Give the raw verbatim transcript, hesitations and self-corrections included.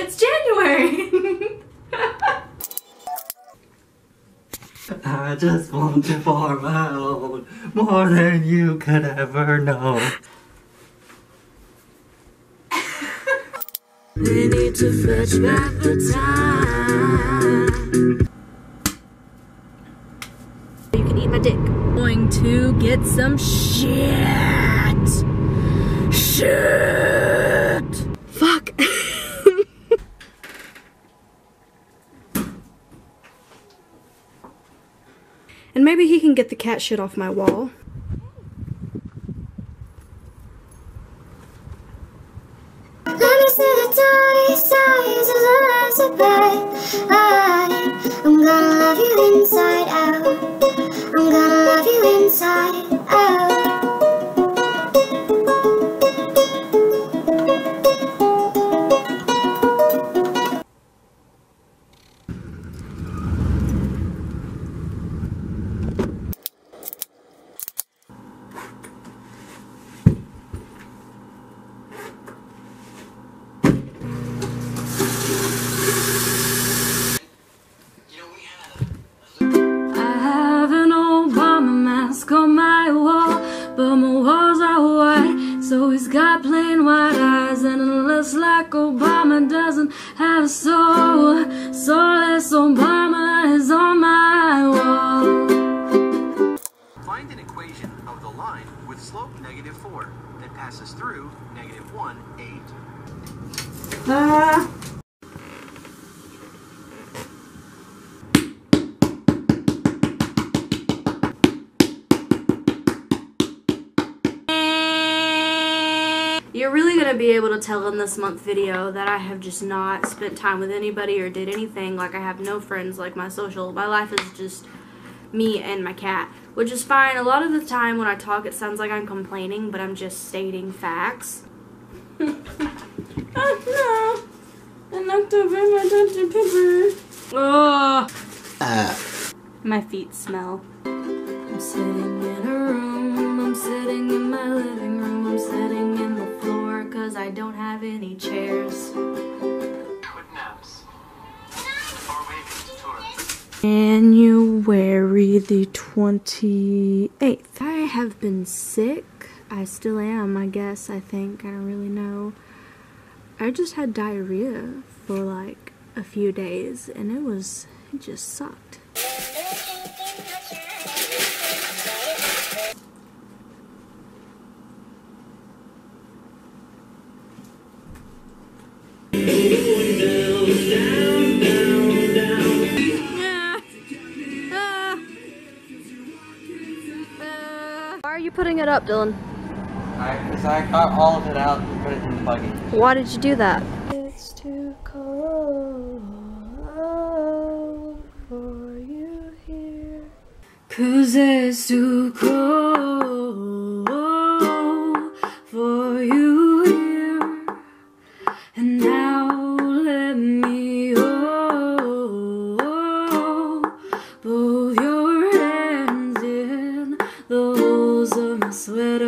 It's January. I just want you for my own, more than you could ever know. We need to fetch back the time. You can eat my dick. Going to get some shit. Shit. Fuck. And maybe he can get the cat shit off my wall. Let me see the dirty sides of the lies of bad. I'm gonna love you inside out. I'm gonna love you inside out. On my wall, but my walls are white, so he's got plain white eyes, and it looks like Obama doesn't have a soul. Soulless Obama is on my wall. Find an equation of the line with slope negative four that passes through negative one, eight. Ah. You're really going to be able to tell in this month video that I have just not spent time with anybody or did anything. Like, I have no friends, like my social. My life is just me and my cat, which is fine. A lot of the time when I talk, it sounds like I'm complaining, but I'm just stating facts. Oh no! I knocked over my Doctor Pepper. Oh! Uh. My feet smell. I'm sitting in a room, I'm sitting in my living room, I'm sitting in the floor cause I don't have any chairs. January the twenty-eighth. I have been sick. I still am, I guess, I think. I don't really know. I just had diarrhea for like a few days and it was, it just sucked. Why are you putting it up, Dylan? Because I, I got all of it out and put it in the buggy. Why did you do that? It's too cold for you here. Cause it's too cold for you here. And now let me hold both your hands in the holes of my sweater.